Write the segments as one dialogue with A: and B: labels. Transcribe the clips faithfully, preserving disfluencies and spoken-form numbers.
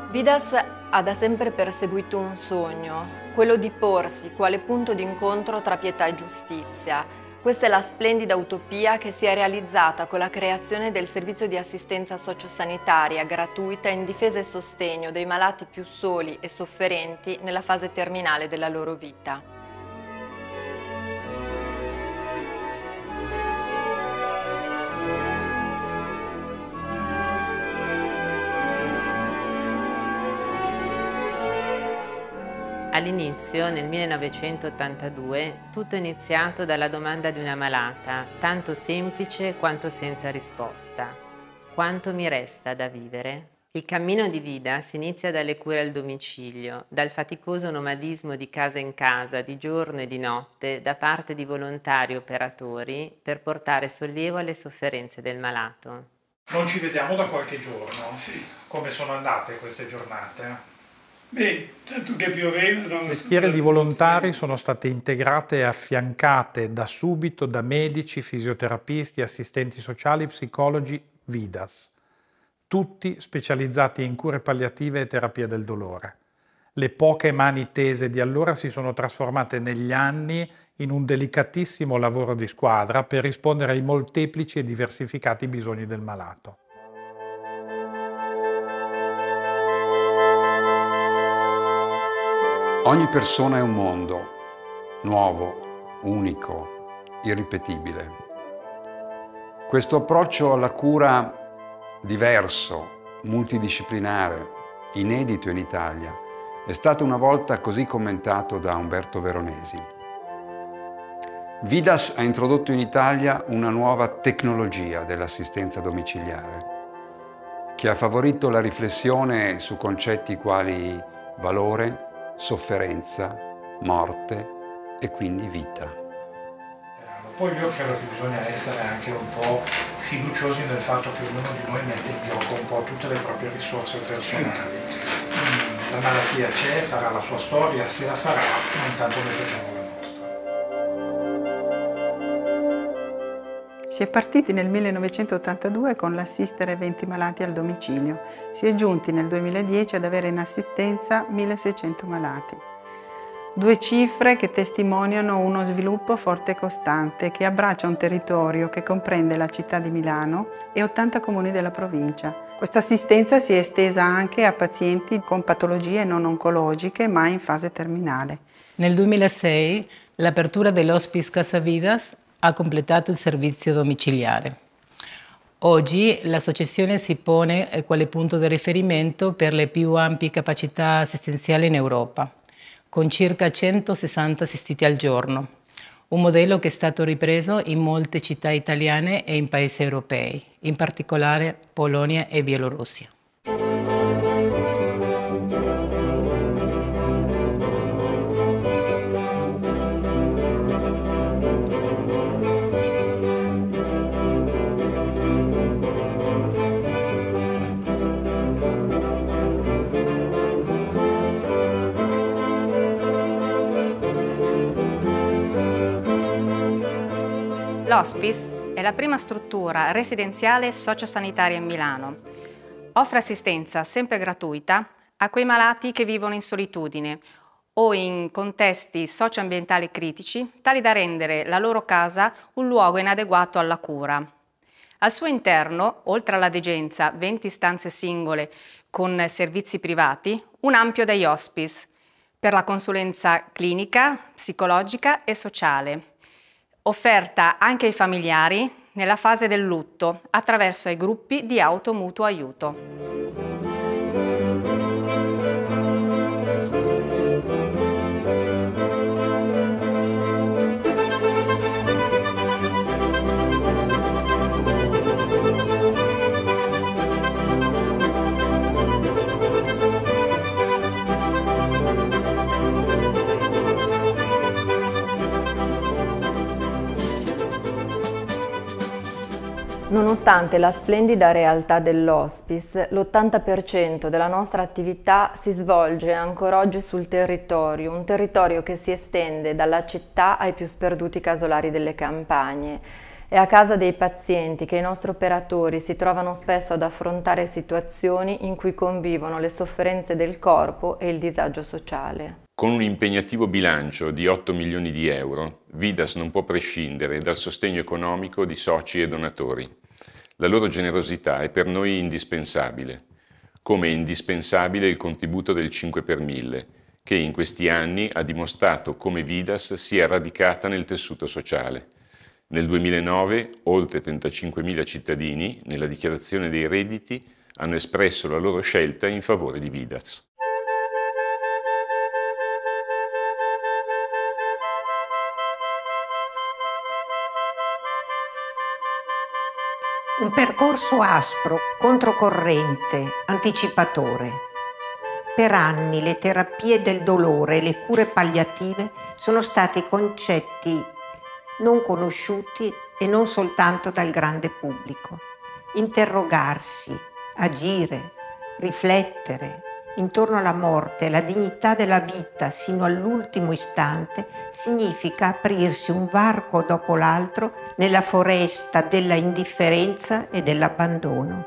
A: Vidas ha da sempre perseguito un sogno, quello di porsi quale punto d'incontro tra pietà e giustizia. Questa è la splendida utopia che si è realizzata con la creazione del servizio di assistenza sociosanitaria gratuita in difesa e sostegno dei malati più soli e sofferenti nella fase terminale della loro vita.
B: All'inizio, nel millenovecentottantadue, tutto è iniziato dalla domanda di una malata, tanto semplice quanto senza risposta. Quanto mi resta da vivere? Il cammino di Vidas inizia dalle cure al domicilio, dal faticoso nomadismo di casa in casa, di giorno e di notte, da parte di volontari operatori, per portare sollievo alle sofferenze del malato.
C: Non ci vediamo da qualche giorno. Sì. Come sono andate queste giornate?
D: Beh, tanto che pioveva...
E: Le schiere di volontari sono state integrate e affiancate da subito da medici, fisioterapisti, assistenti sociali, psicologi, Vidas. Tutti specializzati in cure palliative e terapia del dolore. Le poche mani tese di allora si sono trasformate negli anni in un delicatissimo lavoro di squadra per rispondere ai molteplici e diversificati bisogni del malato.
F: Ogni persona è un mondo, nuovo, unico, irripetibile. Questo approccio alla cura diverso, multidisciplinare, inedito in Italia, è stato una volta così commentato da Umberto Veronesi. Vidas ha introdotto in Italia una nuova tecnologia dell'assistenza domiciliare, che ha favorito la riflessione su concetti quali valore, sofferenza, morte e quindi vita.
C: Poi io credo che bisogna essere anche un po' fiduciosi nel fatto che ognuno di noi mette in gioco un po' tutte le proprie risorse personali. La malattia c'è, farà la sua storia, se la farà, ma intanto noi facciamo la nostra.
G: Si è partiti nel millenovecentottantadue con l'assistere venti malati al domicilio. Si è giunti nel duemiladieci ad avere in assistenza milleseicento malati. Due cifre che testimoniano uno sviluppo forte e costante che abbraccia un territorio che comprende la città di Milano e ottanta comuni della provincia. Questa assistenza si è estesa anche a pazienti con patologie non oncologiche ma in fase terminale.
H: Nel duemilasei l'apertura dell'Hospice Casa Vidas ha completato il servizio domiciliare. Oggi l'associazione si pone quale punto di riferimento per le più ampie capacità assistenziali in Europa, con circa centosessanta assistiti al giorno, un modello che è stato ripreso in molte città italiane e in paesi europei, in particolare Polonia e Bielorussia.
I: L'Hospice è la prima struttura residenziale sociosanitaria in Milano. Offre assistenza sempre gratuita a quei malati che vivono in solitudine o in contesti socioambientali critici, tali da rendere la loro casa un luogo inadeguato alla cura. Al suo interno, oltre alla degenza, venti stanze singole con servizi privati, un ampio day hospice per la consulenza clinica, psicologica e sociale, offerta anche ai familiari nella fase del lutto attraverso i gruppi di automutuo aiuto.
A: Nonostante la splendida realtà dell'Hospice, l'ottanta per cento della nostra attività si svolge ancora oggi sul territorio, un territorio che si estende dalla città ai più sperduti casolari delle campagne. È a casa dei pazienti che i nostri operatori si trovano spesso ad affrontare situazioni in cui convivono le sofferenze del corpo e il disagio sociale.
J: Con un impegnativo bilancio di otto milioni di euro, Vidas non può prescindere dal sostegno economico di soci e donatori. La loro generosità è per noi indispensabile, come è indispensabile il contributo del cinque per mille, che in questi anni ha dimostrato come Vidas sia radicata nel tessuto sociale. Nel duemilanove oltre trentacinquemila cittadini, nella dichiarazione dei redditi, hanno espresso la loro scelta in favore di Vidas.
K: Un percorso aspro, controcorrente, anticipatore. Per anni le terapie del dolore e le cure palliative sono stati concetti non conosciuti e non soltanto dal grande pubblico. Interrogarsi, agire, riflettere intorno alla morte e alla dignità della vita sino all'ultimo istante significa aprirsi un varco dopo l'altro nella foresta della indifferenza e dell'abbandono.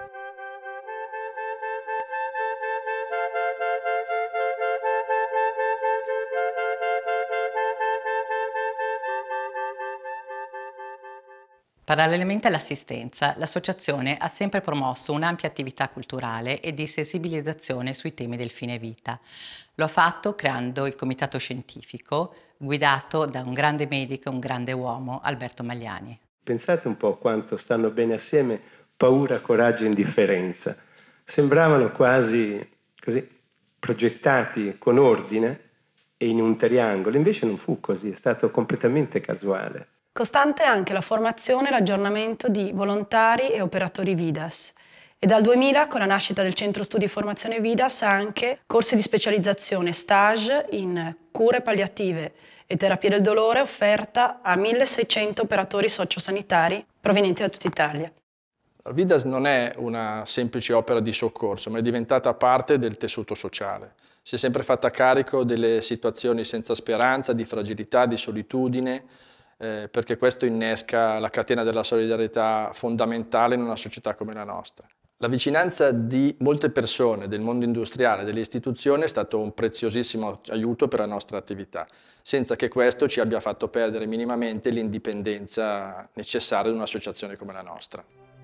L: Parallelamente all'assistenza, l'associazione ha sempre promosso un'ampia attività culturale e di sensibilizzazione sui temi del fine vita. Lo ha fatto creando il comitato scientifico, guidato da un grande medico, un grande uomo, Alberto Magliani.
M: Pensate un po' quanto stanno bene assieme paura, coraggio e indifferenza. Sembravano quasi così progettati con ordine e in un triangolo, invece non fu così, è stato completamente casuale.
N: Costante è anche la formazione e l'aggiornamento di volontari e operatori Vidas. E dal duemila, con la nascita del Centro Studi Formazione Vidas, anche corsi di specializzazione stage in cure palliative e terapia del dolore offerta a milleseicento operatori sociosanitari provenienti da tutta Italia.
O: Vidas non è una semplice opera di soccorso, ma è diventata parte del tessuto sociale. Si è sempre fatta carico delle situazioni senza speranza, di fragilità, di solitudine, Eh, perché questo innesca la catena della solidarietà fondamentale in una società come la nostra. La vicinanza di molte persone, del mondo industriale, delle istituzioni è stato un preziosissimo aiuto per la nostra attività, senza che questo ci abbia fatto perdere minimamente l'indipendenza necessaria di un'associazione come la nostra.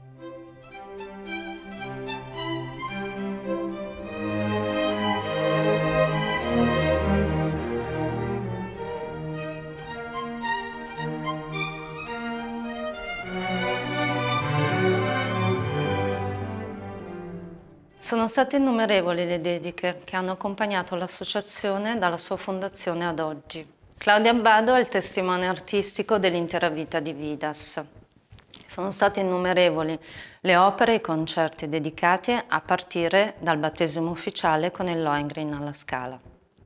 P: Sono state innumerevoli le dediche che hanno accompagnato l'associazione dalla sua fondazione ad oggi. Claudia Abbado è il testimone artistico dell'intera vita di Vidas. Sono state innumerevoli le opere e i concerti dedicati a partire dal battesimo ufficiale con il Lohengrin alla Scala.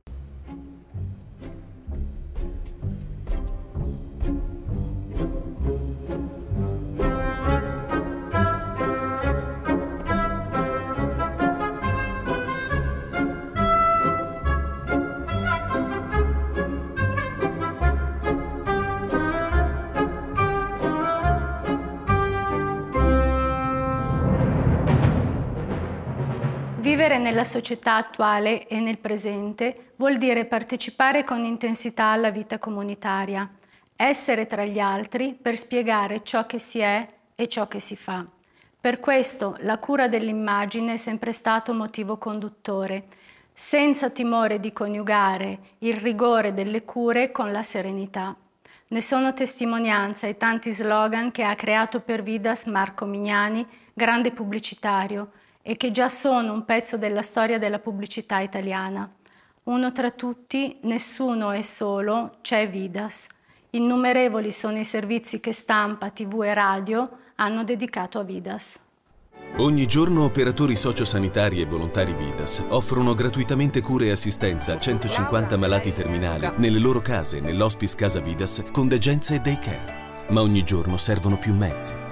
Q: Vivere nella società attuale e nel presente vuol dire partecipare con intensità alla vita comunitaria, essere tra gli altri per spiegare ciò che si è e ciò che si fa. Per questo la cura dell'immagine è sempre stato motivo conduttore, senza timore di coniugare il rigore delle cure con la serenità. Ne sono testimonianza i tanti slogan che ha creato per Vidas Marco Mignani, grande pubblicitario, e che già sono un pezzo della storia della pubblicità italiana. Uno tra tutti, nessuno è solo, c'è Vidas. Innumerevoli sono i servizi che stampa, tivù e radio hanno dedicato a Vidas.
R: Ogni giorno operatori sociosanitari e volontari Vidas offrono gratuitamente cure e assistenza a centocinquanta malati terminali nelle loro case, nell'Hospice Casa Vidas con degenza e daycare. Ma ogni giorno servono più mezzi.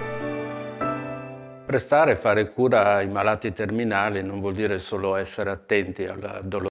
S: Prestare e fare cura ai malati terminali non vuol dire solo essere attenti al dolore